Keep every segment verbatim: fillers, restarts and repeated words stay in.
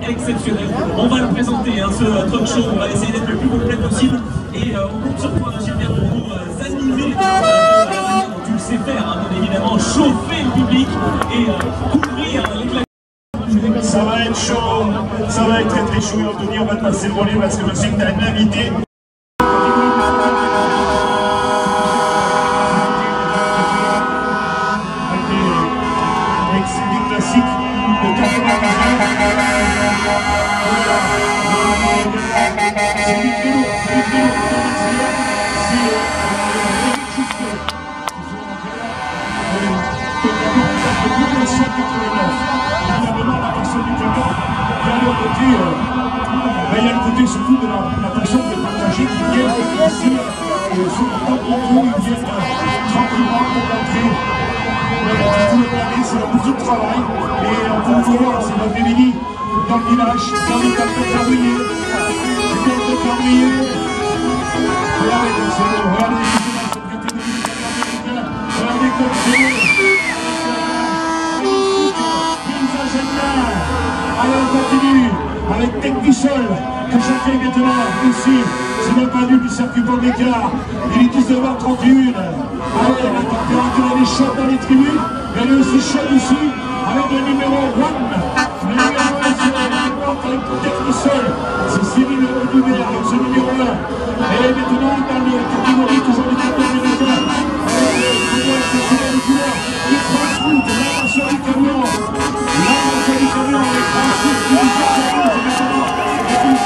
exceptionnel. On va le présenter, hein, ce talk show, on va essayer d'être le plus complet possible et euh, on compte sur toi, Gilbert, pour nous euh, animer euh, de la manière dont tu le sais faire, hein, bien évidemment, chauffer le public et euh, couvrir l'éclat. Ça va être chaud, ça va être très très chaud. Et Anthony, on va te passer le relais parce que je sais que tu as une invitée. Avec ces classiques de quatre-vingt-dix ans. C'est du vélo, c'est du vélo. C'est évidemment la personne du Québec, il y a le côté, euh, ben, il y a le côté surtout de la, la personne de partager qui vient ici, euh, sur le temps pour vous, ils viennent euh, tranquillement pour rentrer. Voilà, tout le monde, c'est beaucoup de travail, et on peut vous voir, c'est notre Émilie, dans le village, dans les quartiers de Cambouillé, les quartiers de Cambouillé. Regardez comme c'est beau, regardez comme c'est beau, regardez comme c'est beau. Allez, on continue avec Tech du Sol, que j'accueille maintenant ici. C'est notre venu du circuit Paul Mécard. Il est dix-neuf heures trente et un. Allez, la température elle est chaude dans les tribunes, mais elle est aussi chaude ici, avec le numéro un. Le numéro un, c'est le numéro un avec Tech du Sol. C'est Cyril Audubert avec ce numéro un. Et maintenant, dans les catégories toujours des catégories de métal, avec le numéro exceptionnel de couleur, il prend le foot, l'invention du camion. L'invention du camion avec Francis qui nous fait la route maintenant. Et puis,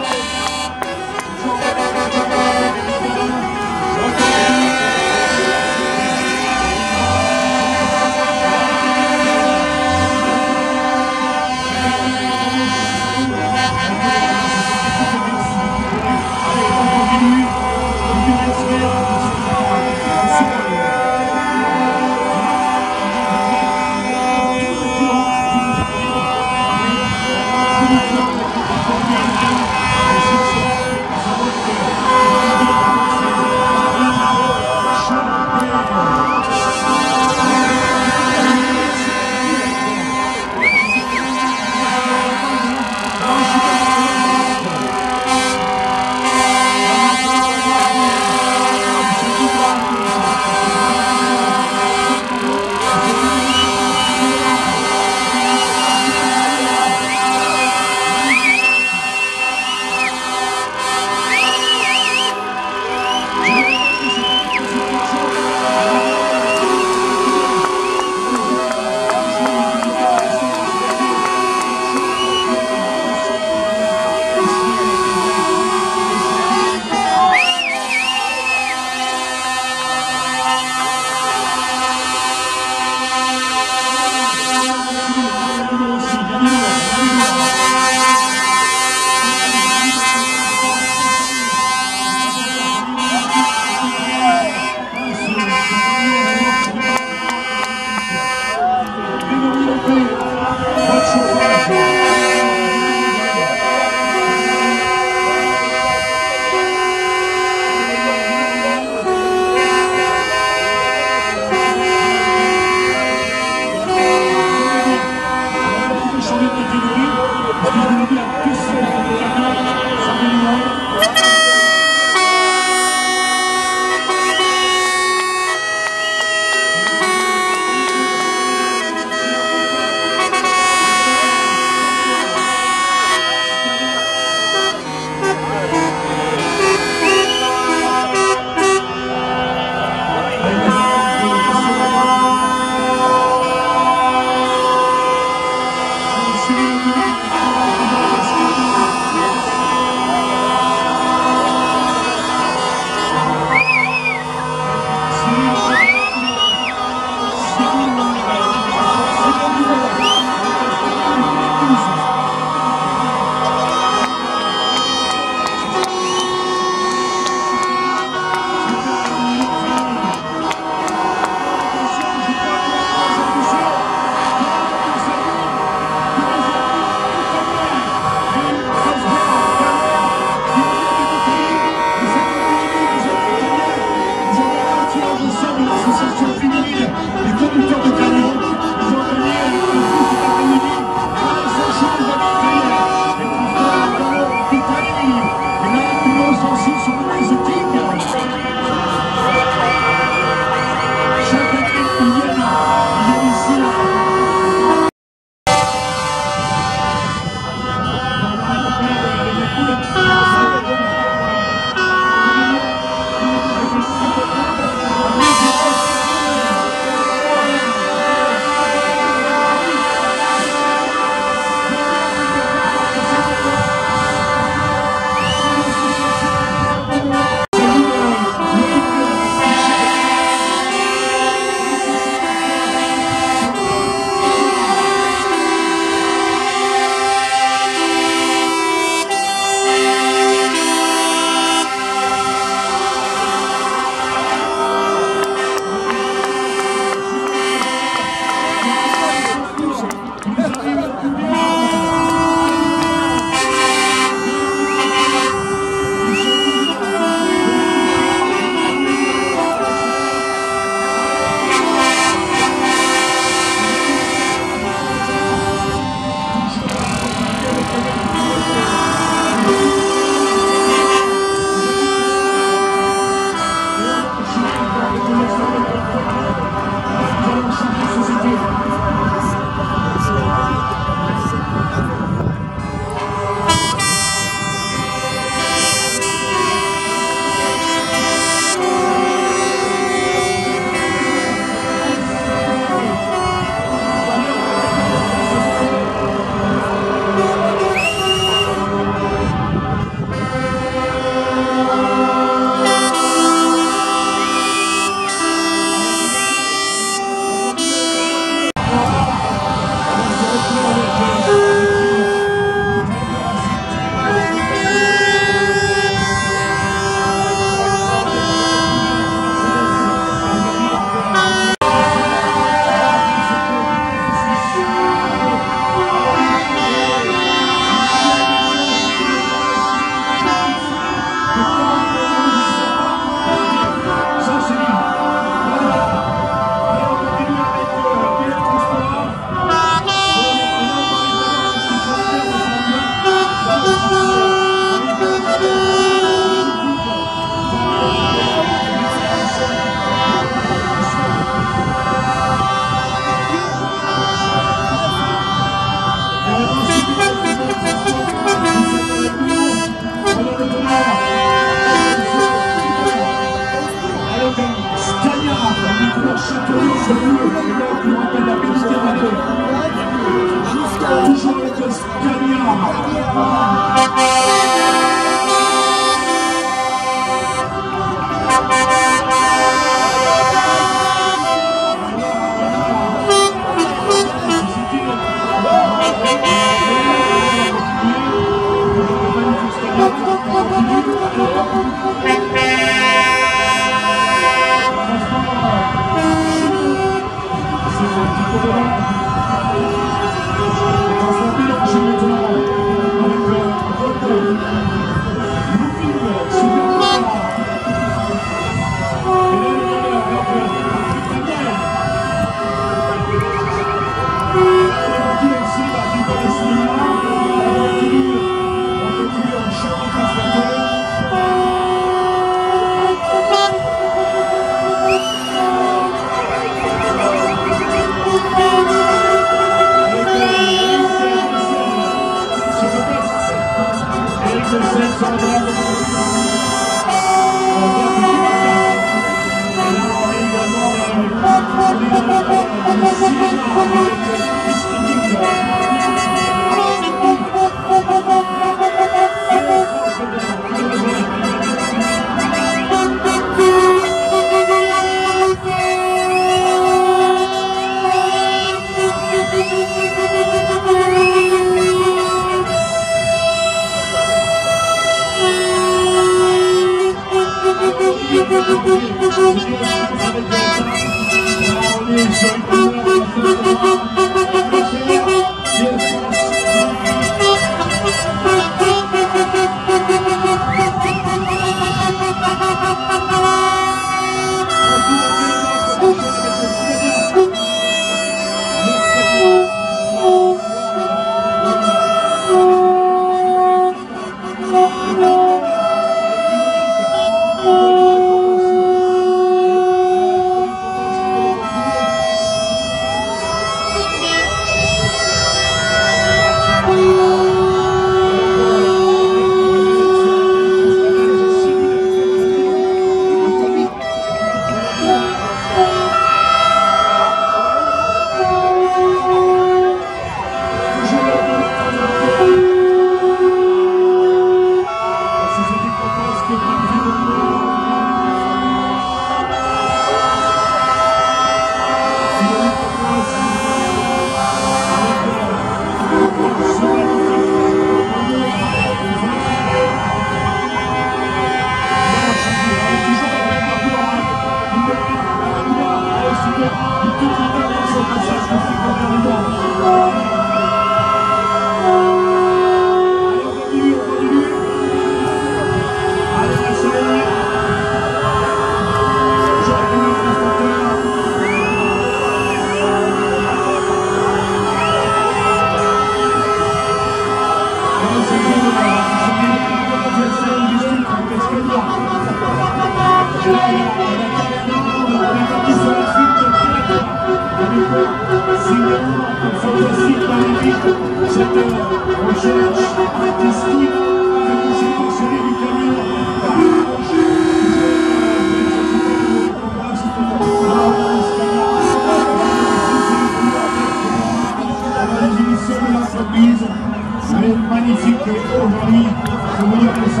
Magnifique aujourd'hui, je vous dire que ça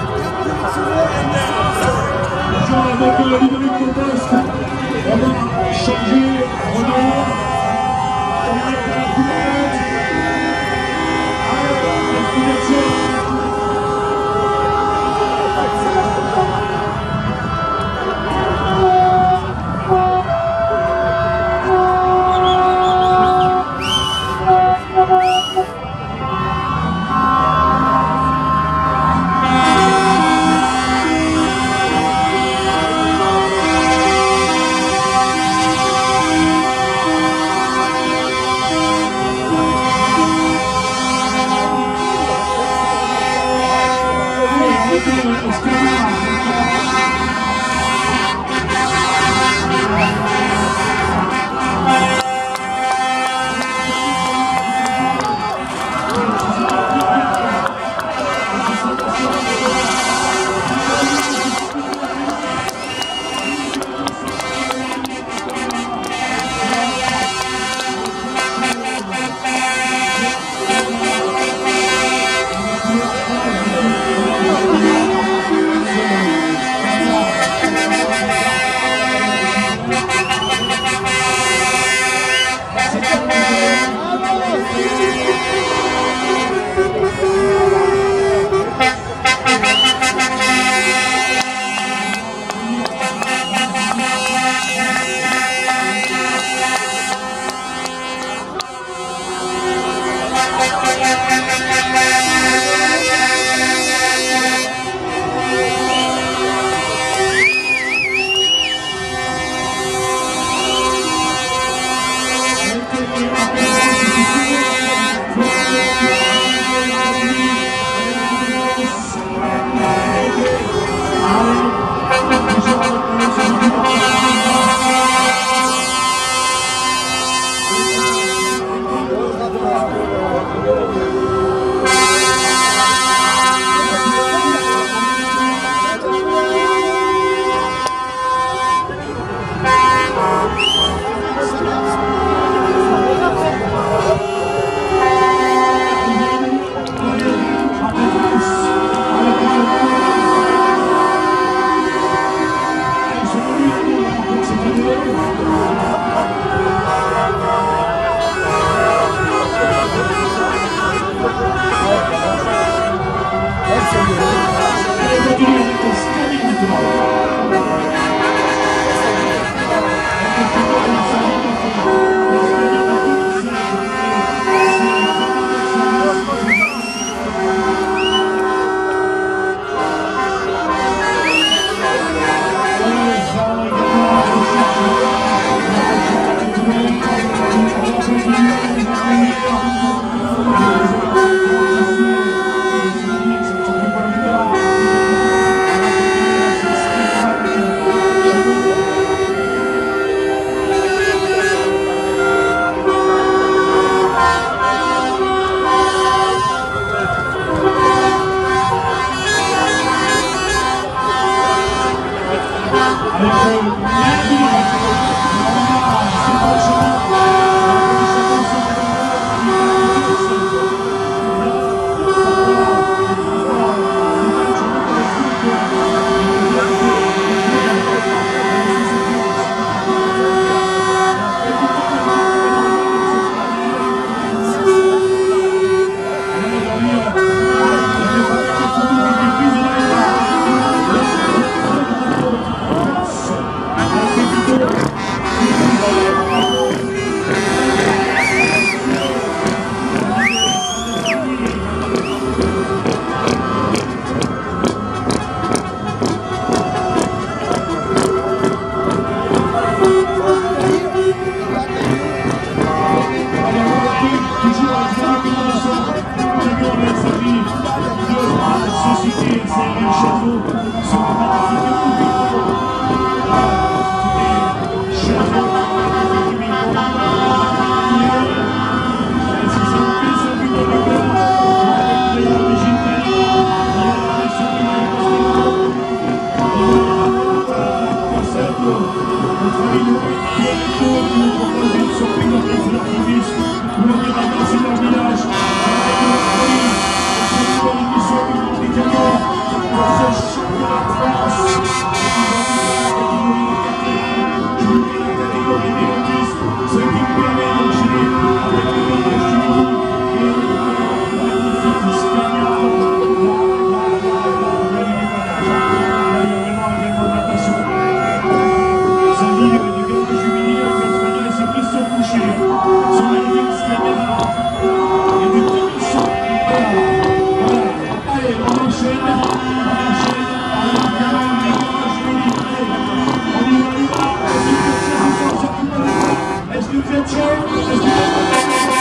avec Ludovic Contest, on va le château, ce magnifique public. Château, magnifique public. Si ça vous plaît, ça vous donne le cœur. Il y a la Brigitte Bernard, il y a la Alexandre Pascal. Notre ami de Pierre-Éto qui nous propose une surprise en place de l'archiviste où on ira danser leur village avec notre famille, avec cette émission publique des camions pour ce championnat de France qui va nous faire la catégorie de quartier, je vous dis la catégorie des autistes, ce qui nous permet d'enchaîner avec le barrage du Midi et le magnifique Scania. Là, là, là, là, il y a du déballage, là, il y a vraiment un élément de natation. Du garage du Midi avec l'Espagnol et c'est Christophe Boucher, son magnifique Scania et du premier son. Voilà, voilà. Allez, on enchaîne, on enchaîne avec le garage du Midi. On y va, on y va. Est-ce que vous êtes chaud? Est-ce que vous êtes chaud?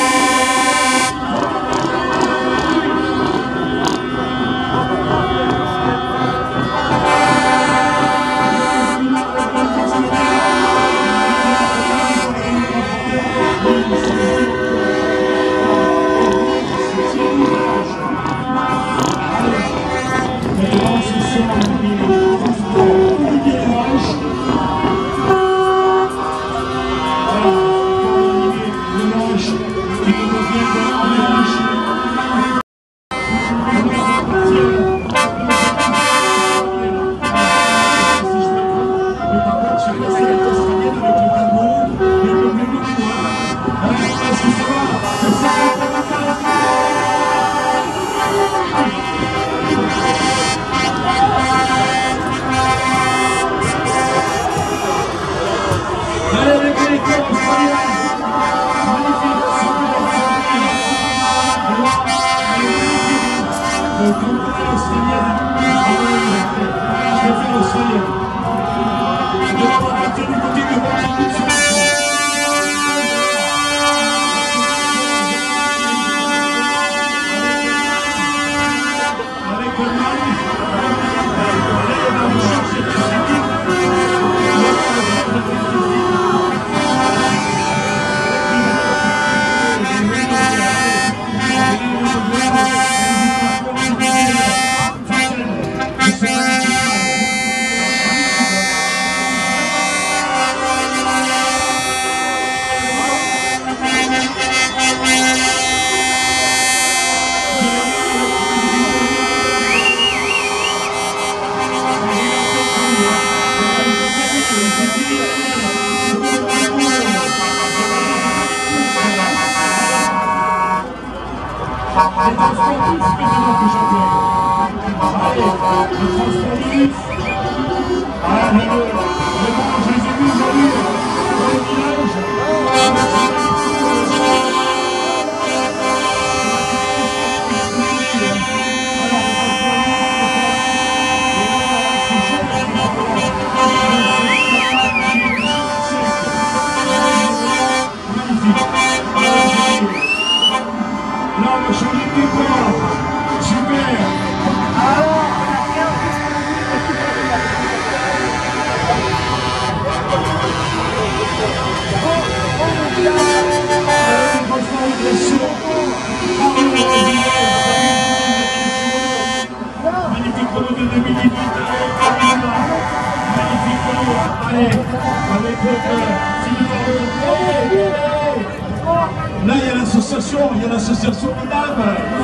Là, il y a l'association, il y a l'association des dames.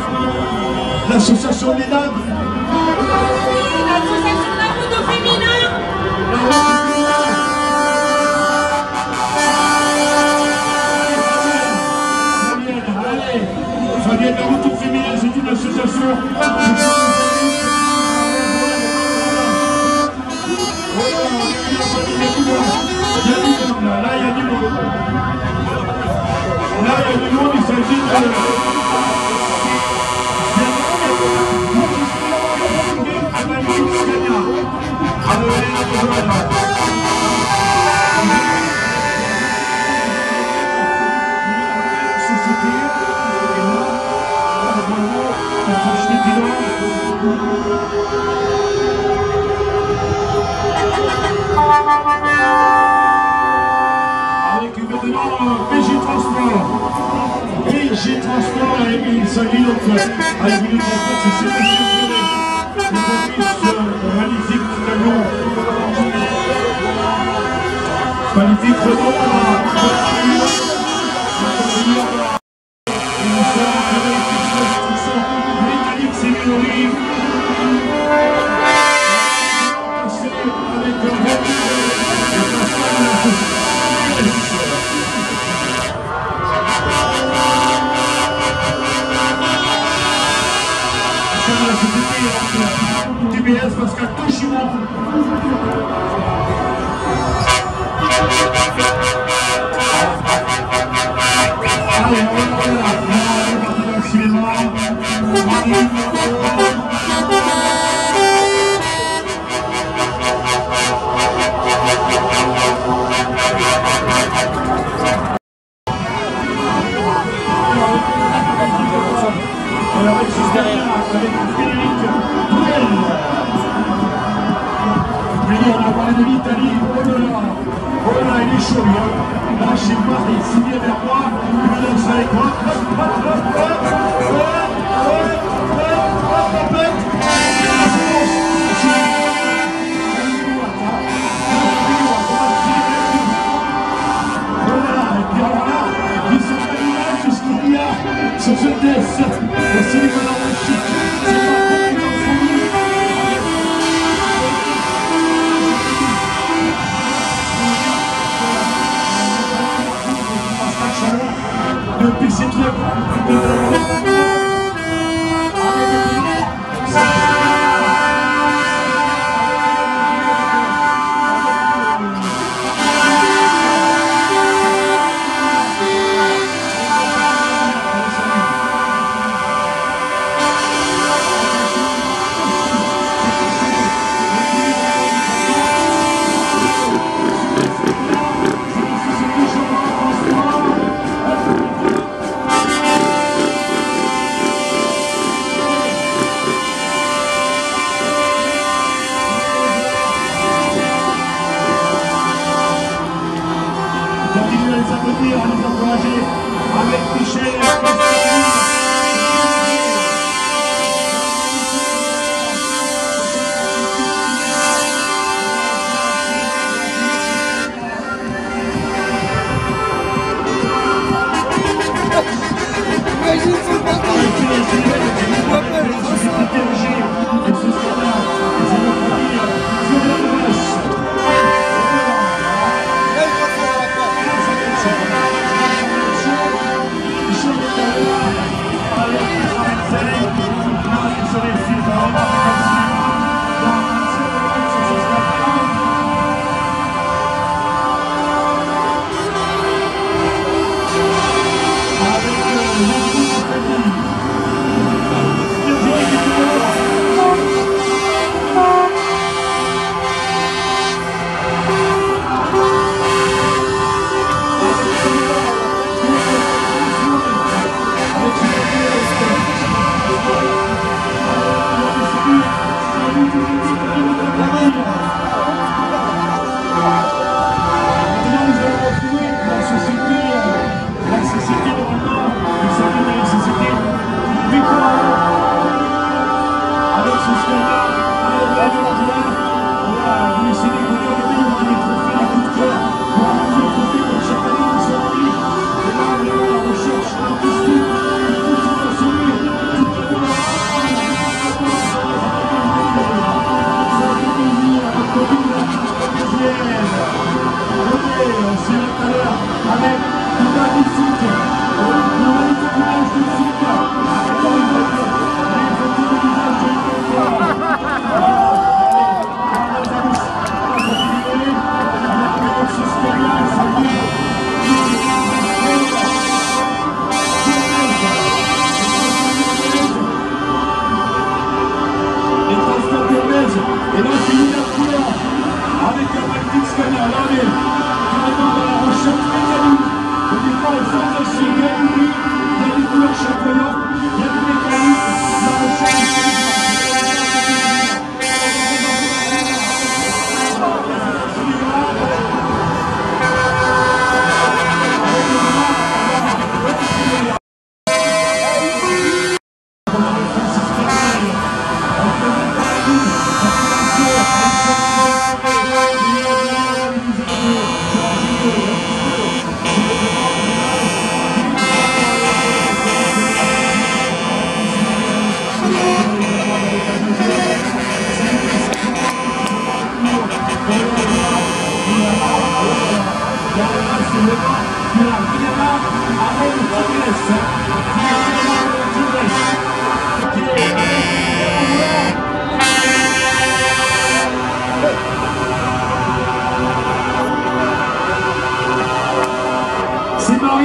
L'association des dames. L'association de la route au féminin. Allez, Fabienne, la route au féminin, c'est une association. Il y a du monde là, là il y a du monde. Là il y a du monde, il s'agit de... Société, et là, cinq minutes à une minute trente-cinq, c'est Sébastien Ferré. Le bonus magnifique camion. Magnifique Renault. Mécanique, c'est Mélodie. Avec un T B S Pascal Toshima. Allez, on va voir là. On va partir dans le cinéma. Avec juste derrière, avec Frédéric Bruel. Mais on a parlé de l'Italie, oh là là, oh là là, il est chaud lui. Hein. Là, je sais pas, il s'y vient vers moi, il me donne ça avec moi. Hop, hop, hop, hop, hop, hop, hop, hop, hop, voilà, et puis alors là, ils sont pas l'image de ce qu'il y a sur ce test. Le cinéma dans la chic, c'est pas comme dans son lit. Depuis ces trucs, continuez à les applaudir, à les encourager avec Michel. Et là, c'est une couleur avec un magnifique scanner. Là, on est carrément dans la recherche mécanique. Au départ, il faut que c'est bien lui. Il y a des couleurs chatoyantes, il y a des mécaniques, la recherche.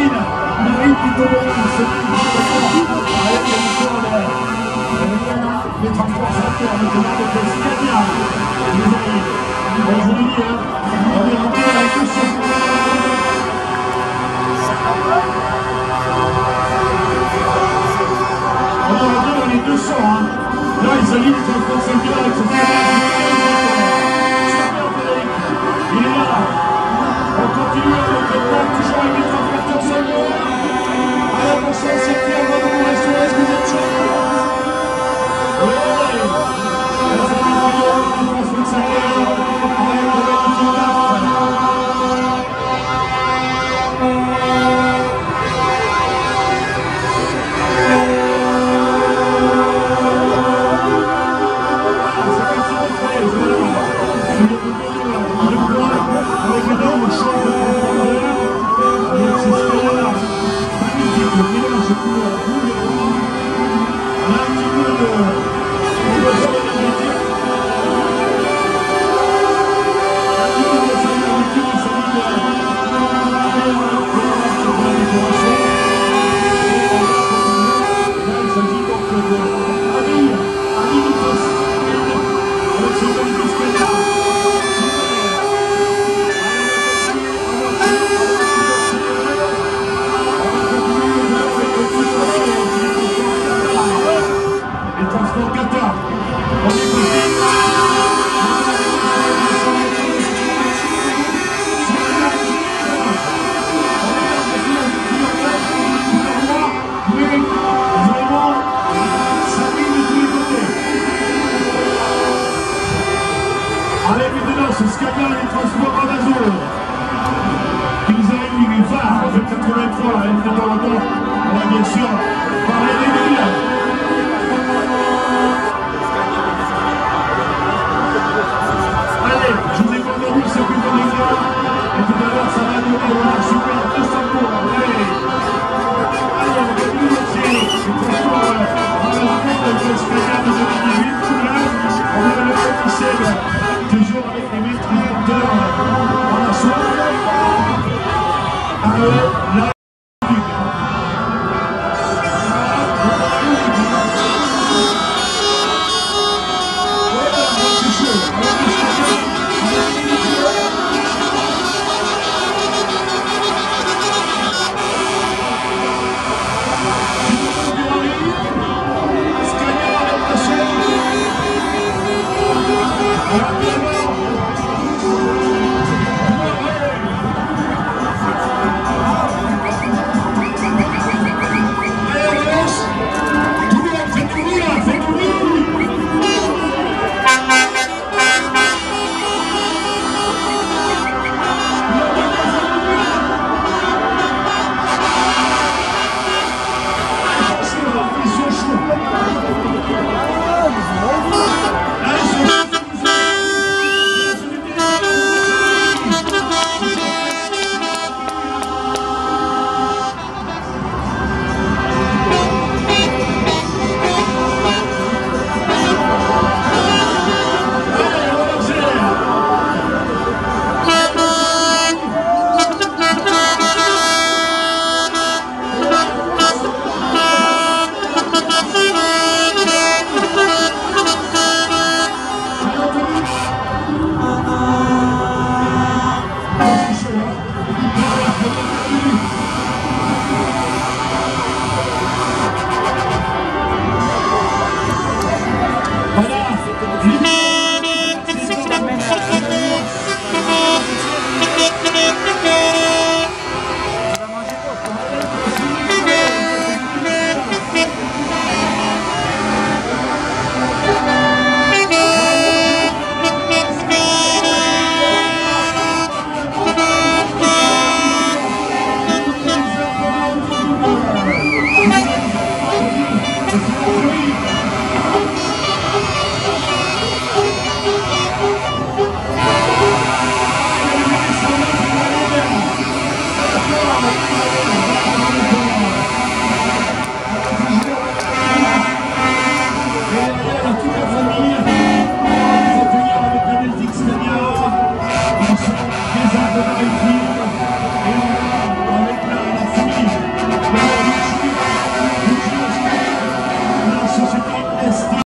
Marine, Marine Pitombo, avec les transportateurs, notamment avec le Scania, les amis. Bon, je vous le dis, hein, on est rentré à la course. On est rentré dans les deux cents, hein. Là, ils alignent le transport Scania avec ce Scania. Il est là. On continue avec le plan, toujours avec les transporteurs Scania. Allez, on s'en sortir avant de vous rester, est-ce que vous êtes chaud? Oui, c'est Scania et les transports Amazon qui nous a réunis, V A R, en fait quatre-vingt-trois, elle était dans le temps, on a bien sûr